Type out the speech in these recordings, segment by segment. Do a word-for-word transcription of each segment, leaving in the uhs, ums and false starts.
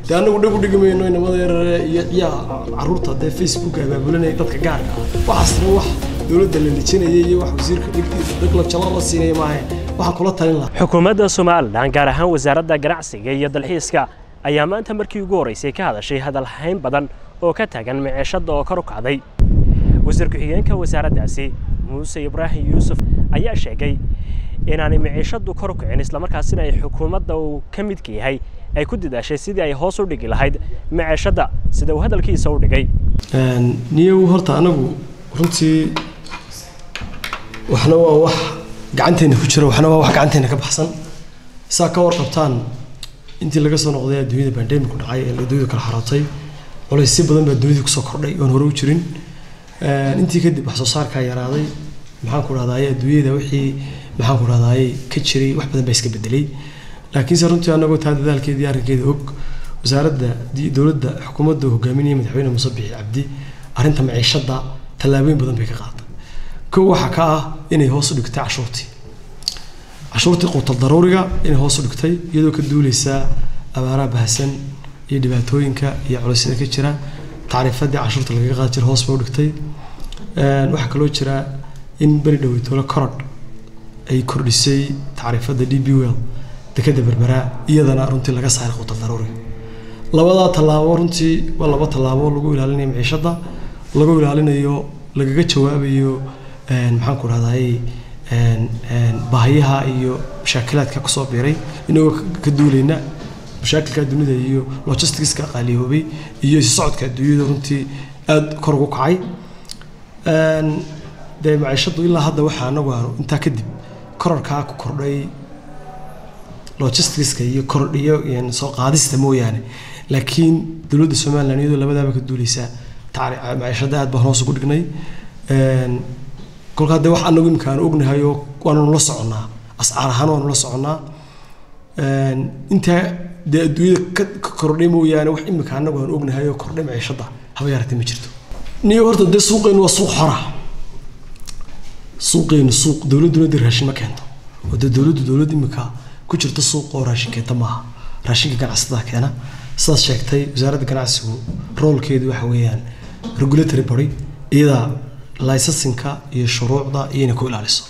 ده أنا ودي ودي جميل إنه ما در يا عروضة ده فيسبوك بقولنا تذكر قارك وحصل واحد دولة اللي تشيني يجي واحد وزير دقلة شلال الصينية معه واحد كلها تاني حكومة الصومال عن جارها وزارة الجرعسي يد الحيسكا أيام أنت مركي جوري سيك هذا الشيء هذا الحين بدن وكتها كان معيشة وكرك عادي وزير كحيان كوزارة داسي موسى إبراهيم يوسف أي شيء جاي إن أنا معيشة وكرك يعني إسلام كاسين أي حكومة أو كميت كي هاي أي كود ده شيء سيد أي حاصل دقي لهيد معيشة ده سيد وهذا الكي يسوي دقي نيو هرت أنا بو رنتي وحنا وح قعنتين فشرة وحنا وح قعنتين كبحسن ساكور قبطان أنت اللي قصنا قضية الدنيا بعدين بكون عاي الدنيا كالحراتي ولا يصير بدن بالدنيا كسكر لي ونهروجرين أنت كده بحصار كاي راضي محن كل هذا هي الدنيا ده وحي محن كل هذا هي كتشري واحد بدن بيسك بدلي لكن صرت أنا قلت هذا ذلك ديار كده هوك وزارة ده دي دولة ده حكومة ده هجامينية متحولة مصبح عبدي أرنت معيشة ده تلابين بدن بيكقاط كو حكاه إني هوصل دكتي عشورتي عشورتي قوت الضرورية إني هوصل دكتي يدو كدولي سا أبارة بحسن يدباتوينك يعرسين كتيرا تعريفات دي عشورتي اللي قاعد هوصل دكتي أه وحكلو ترى إن بريدوي تولا كرد أي كردسي تعريفات دي بي ويل دكتة بربراء يدنا رنتي لقى صار قوت الضروري لوضع طلابو رنتي ولا بطلابو لقوا لالني معيشة لقوا لالني يو لقى جواب يو maxaan ku raadayay een een baahiyaha iyo mashaakilaadka ka soo biiray inuu ka duulayna mashaakilka dunida iyo logistics-ka qaaliyoobay iyo socodka dunida runtii aad kor ugu kacay een de maciishadu ilaa hadda waxa anagu aanu inta kadib kororka ku kordhay logistics-ka iyo kordhiyo in soo qaadista mooyaane laakiin dawladda Soomaaliland iyadoo labadaba ka duulaysa maciishada aad baa hoos ugu dhignay een كل هذا واحد أنا قلنا كان أغنى هايو وأنا نلصق عنا أسعار هنا ونلصق عنا أنت ده دوية كرنيمو يعني واحد إما كان أنا أغنى هايو كرنيم عيشة ده هوا يارتي مجرته نيويورك ده سوقين وسوق حرة سوقين السوق دولة دولة درهشين مكانه وده دولة دولة مكان كشرت السوق وراشين كده معها راشين كان عصدا كأنا صار شكتي وزارة كان عسو رول كده وحويان رجولة بري إذا لايسنسنكا iyo shuruucda iyo ku ilaaliso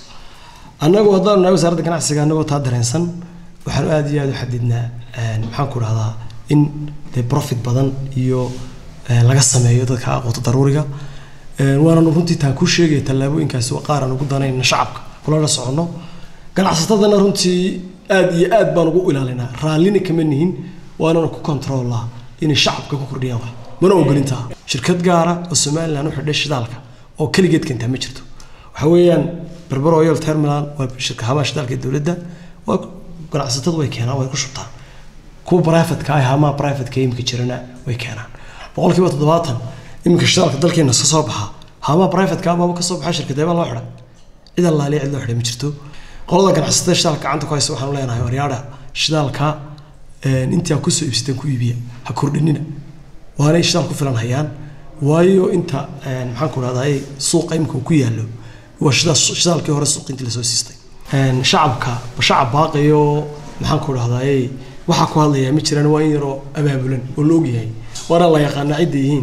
anagu wadana wasaaradda ganacsiga anagu taa dareensan waxaan aad iyo aad u xadidnaa een maxaan ku raahdaa in de profit badan iyo laga sameeyo dadka aqoonta daruuriga een waana runtii taan ku sheegay talaabooyinkaas oo qaar aan ugu danayna shacabka kula la socono ganacsatadana runtii aad iyo aad baan ugu ilaalinaa raalina kama nihin waana ku controlaa in shacabka ku kordhiyaan wax mana ogolinta shirkad gaara oo Soomaaliland u xidhay shidaalka oo kaligeed kanta ma jirto waxa weeyaan Berbera Oil Terminal waa shirkad hamash dalka dawladda waa ganacsatadu way keenaan way ku shubtaan kuwa private ka ah ama private ka imka jirana way keenaan boqolkiiba toddobaatan imka shidaalka dalkeena soo soo baxa hama private ka ama ka soo baxa shirkadaha loo xiray idan la leeyahay loo xiray ma jirto qolada ganacsatada shidaalka gacanta ku hayso waxaan leenahay waryaada shidaalka inta ku soo iibsateen ku iibiya ha kordhinina waana shidaal ku filan hayaan waayo inta maxaan ku raadayay suuq imka ku yaalo waa shidaalkii hore suuq inta la soo siistay een shacabka shacab baaqayo maxaan ku raadayay waxa ku hadlaya ma jiraan waa in yaro abaabulan oo loo yahay wara la yaqaan cid yihiin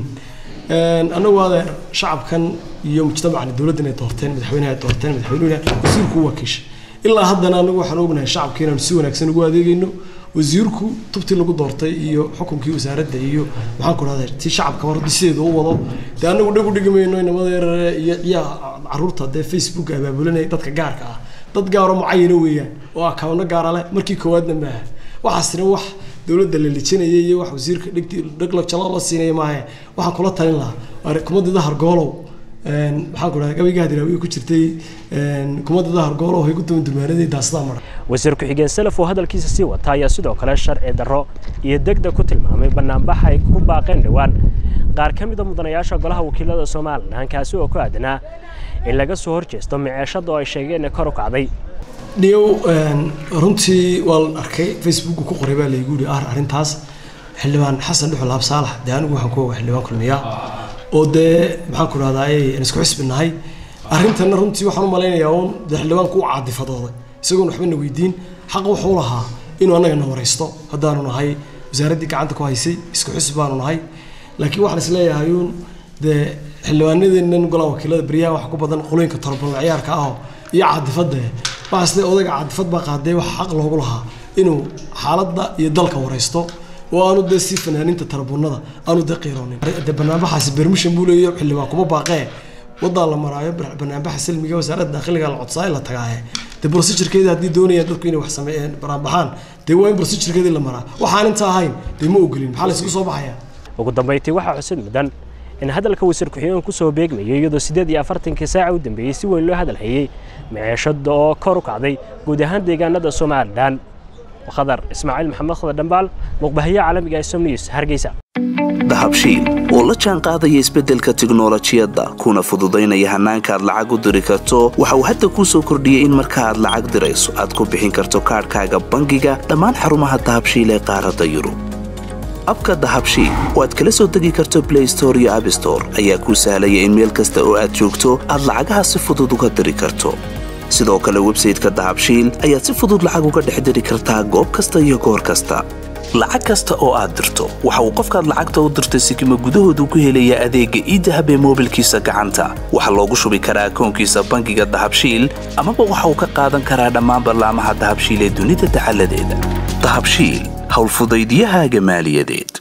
een anagu wada shacabkan iyo mujtamaca dawladda ay doorteen madaxweynaha ay doorteen madaxweynaha wasiirku wakiish ilaa haddana anagu waxaan ognahay shacabkeena si wanaagsan ugu adeegayno wasiirku tubti lagu doortay iyo xukunkii wasaaradda iyo maxaan ku raadayay si shacabka war dhiseedo u wado taa anagu dhagu dhigmayno inamada iyo caruurta de Facebook abaabulanay dadka gaarka ah dad gaar oo mucaayana weeyaan oo akaawna gaar leh markii koowaadna ma waxaasina wax dawladda la licinayay iyo wax wasiirka dhigti dhagla jalaal la siinay maahay waxa kula talin lahaa kumadada hargoolow een waxaan ku raadayay gabiga hadiraaway ku jirtay een kumadada hargoolow ay ku duudumaanay daasada mar wasiirku xigeen salaf oo hadalkiisa si wata ayaa sidoo kale sharci darro iyo degdeg ku tilmaamay banaanbax ay ku baaqeen dhawaan qaar ka mid ah mudanayaasha golaha wakiilada Soomaaliland kaasi oo ku aadanaa in laga soo horjeesto maciishada oo ay sheegeen in kor u kacday dhiyo een runtii wal arkay Facebook ku qoray baa la igu yiri arintaas xildhibaan Xasan Dhuxul Laab Saalax daanigu waxaan ku ogaa xildhibaan kulmiya oo de maxaan ku raadayay in isku xisbinahay arintan runtii waxaan u maleynayaa oo xildhibaan ku caadifadooday isagoo waxba na weydiin xaq wuxuu lahaa inuu anaga na wareysto haddaanu nahay wasaaradii gacanta ku haysay isku xisb baanu nahay laakiin waxaan isleeyahay uun de xildhibaanadeennan golaha wakiilada bariyaha wax ku badan qolooyinka tarbal ciyaarka ah iyo caadifada waxaas le odaga caadifad baa qaaday wax xaq loogu lahaa inuu xaaladda iyo dalka wareysto oo aanu de si fanaaninta tarbunada aanu de qiiroonin de barnaamijkaasi permission buu leeyahay xildhibaan kuma baaqee wada la maraayo barnaamijka salmiga wasaaradda dakhliga la codsaday la tagaay de procedure-keeda hadii doonayaan dadku inay wax sameeyaan barnaamijkan de waa in procedure-keeda la maraa waxaan inta ahayn de ma ogolin maxaa la isku soo baxaya ugu dambeyntii waxa xusid mudan in hadalka wasiir ku-xigeenka ku soo beegmayay iyadoo sideed iyo afartankii saac u dambeeyay si weyn loo hadalhayay maciishada oo kor u kacday guud ahaan deegaanada Soomaaliland وخضر إسماعيل محمد خضر دنبال مقبهية عالمية سومنيوس هرقيسة dahabshiil oo la jaan qaadaya isbeddelka tiknoolajiyadda kuna fududaynaya hannaanka aad lacag u diri karto waxa uu hadda kuu soo kordhiyey in marka aad lacag dirayso aad ku bixin karto kaadhkaaga bangiga dhammaan xarumaha dahabshiil ee qaaradda yurub abka dahabshiil oo aad kala soo degi karto play store iyo app store ayaa kuu sahlaya in meel kasta oo aad joogto aad lacagaha si fudud uga diri karto sidoo kale website-ka dahabshiil ayaad si fudud lacag uga dhex diri kartaa goob kasta iyo goor kasta lacag kasta oo aad dirto waxa uu qofkaad lacagta u dirtay sikimo gudahoodu ku helayaa adeegga e-dahab ee moobilkiisa gacanta waxa loogu shubi karaa akoonkiisa bangiga dahabshiil amaba waxa uu ka qaadan karaa dhammaan barnaamijyada dahabshiil ee dunida taxalladeeda dahabshiil howlfudaydyahaaga maaliyadeed